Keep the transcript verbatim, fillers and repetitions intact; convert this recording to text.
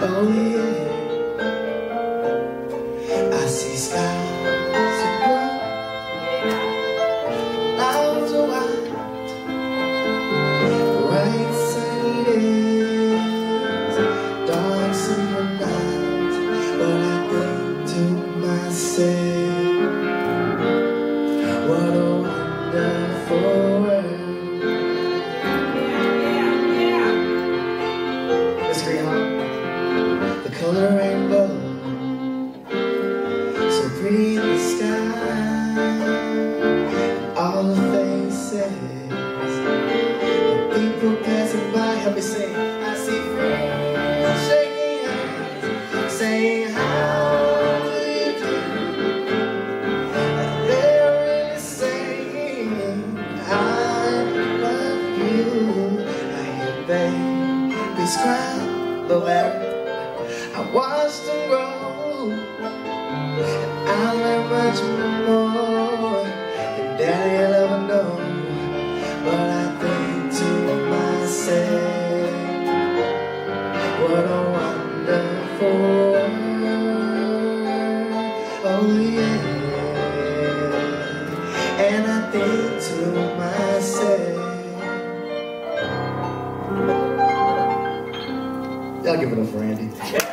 Oh yeah, I see skies of blue, clouds of white, bright sunny days, dark summer nights. But I think to myself, what a wonderful world. Miss Greenhaw, the color rainbow, so pretty in the sky, and all the faces of people passing by. Help me sing. I see friends shaking hands, saying how do you do, and they're really saying I love you. I hear babies cry, Lil Larry. I watched them grow, and I learned much more than Daddy will ever know. But I think to myself, what a wonderful world. Oh yeah. And I think to myself. Y'all give it up for Andy.